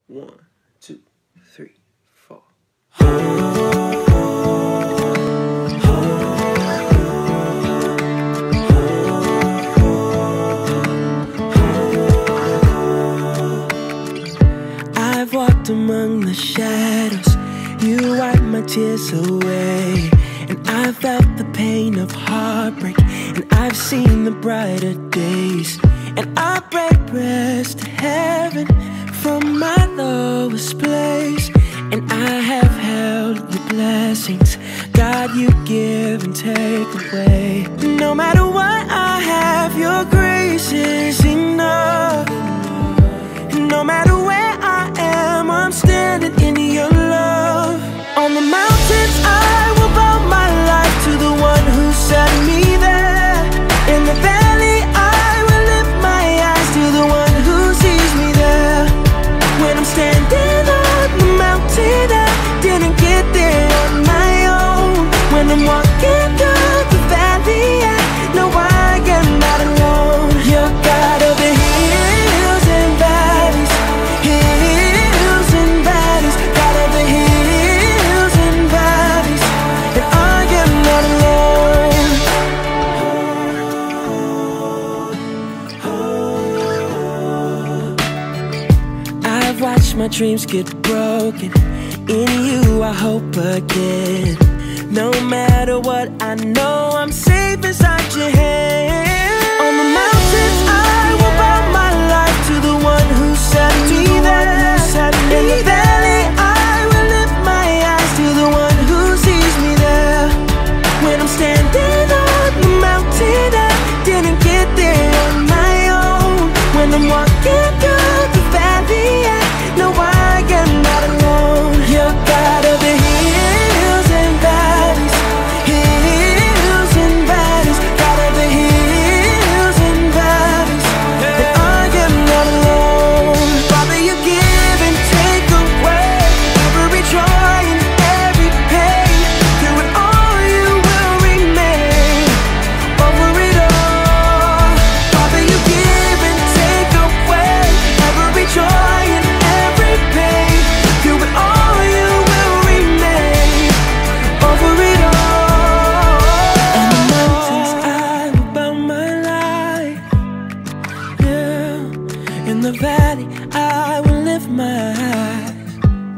1, 2, 3, 4. I've walked among the shadows, you wiped my tears away. And I felt the pain of heartbreak, and I've seen the brighter days. And I break breast to heaven from my lowest place. And I have held your blessings, God, you give and take away. No matter what I have, your grace is enough. No matter where I am, I'm standing in your love. On the mountains I will bow my life to the one who set me there. In the valley I will lift my eyes to the one who sees me there. When I'm standing on the mountain, I didn't get there on my own. When I'm walking through the valley, I know I am not alone. You're God of the hills and valleys, hills and valleys, God of the hills and valleys, and I am not alone. I've watched my dreams get broken. In you I hope again. No matter what, I know I'm safe inside your hands. On the mountains I will bow my life to the one who set me there. In the valley I will lift my eyes to the one who sees me there. When I'm standing on the mountain, I didn't get there on my own. When I'm walking through the valley, I know I am not alone. You're God of the hills and valleys, hills and valleys, God of the hills and valleys, and I am not alone. Father, you give and take away every joy and every pain. Through it all you will remain, over it all. Father, you give and take away every joy and every pain. Through it all you will remain, over it all. On the mountains I will bow my life, yeah. In the valley I will lift my eyes,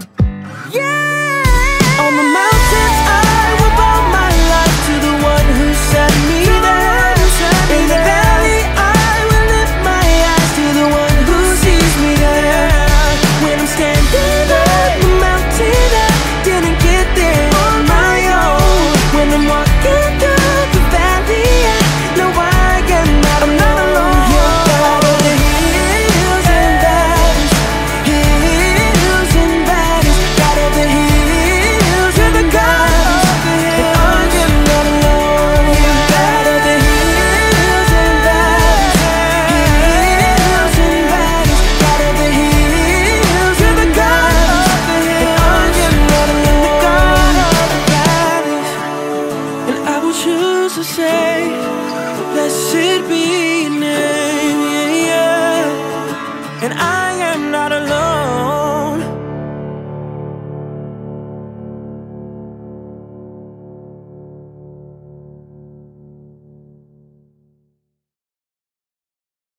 yeah. On the mountains I will bow my life to the one who set me there. In the valley I will lift my eyes to the one who sees me there. When I'm standing on the mountain, I didn't get there on my own. When I'm walking through the valley, I know I am not alone. You're God of the hills and valleys, hills and valleys, God of the hills and the valleys, and I am not alone. You're God of the hills and valleys, hills and valleys, God of the hills and the valleys, and I am not alone. God of the valleys, and I will choose to say, blessed be your name, yeah, yeah. And I